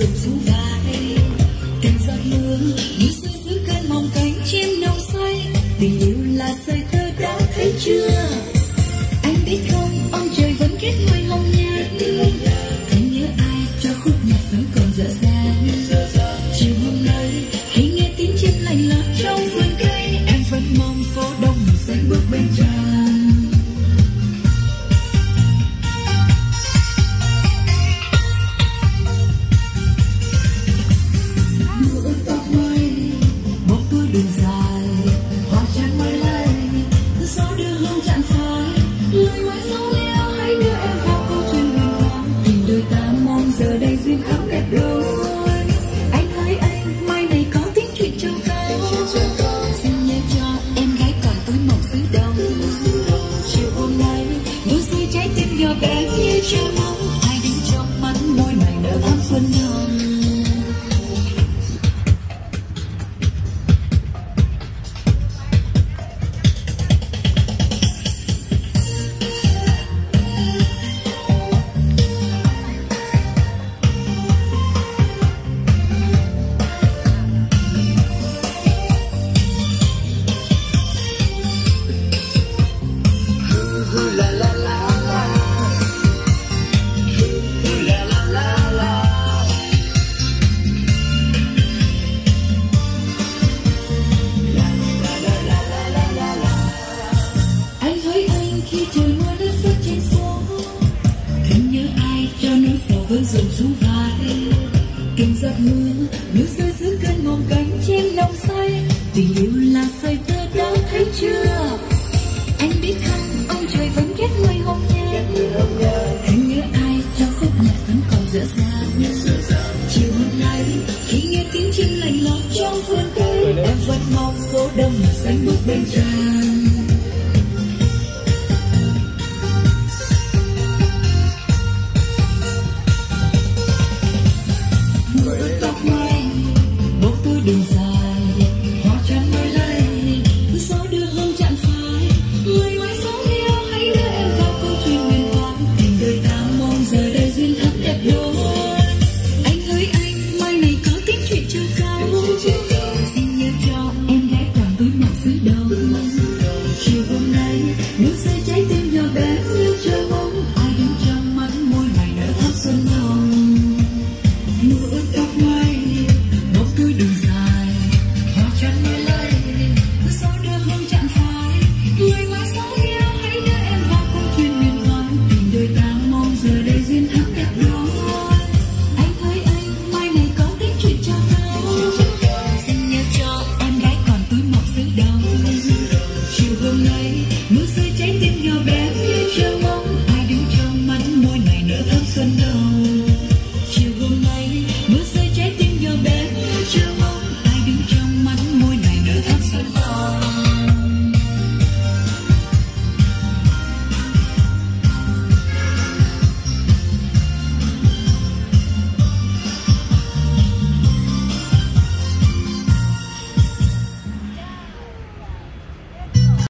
rụng xuống vai. Từng giọt mưa như rơi dưới cơn mong cánh chim nồng say. Tình yêu là sợi tơ đã thấy chưa? Anh biết không, ông trời vẫn kết người hồng nhan. Anh nhớ ai cho khúc nhạc vẫn còn dở dang. Chiều hôm nay khi nghe tiếng chim lành lót trong vườn cây, em vẫn mong phố đông sẽ bước bên tràn. Mưa ướt tóc mây, bóng tối đường dài, hoa tràn mây lay, gió đưa hương chạm phai. Lời nói dấu leo hãy đưa em vào câu chuyện huyền thoại. Tình đôi ta mong giờ đây duyên khắc đẹp đôi. Anh hỡi anh, mai này có tiếng chuyện châu cao. Xin nhớ cho em gái còn túi mộng phía đông. Chiều hôm nay đôi giây trái tim nhỏ bé như chờ mong. Ai đứng trong mắt môi mảnh nở thắm xuân nhau.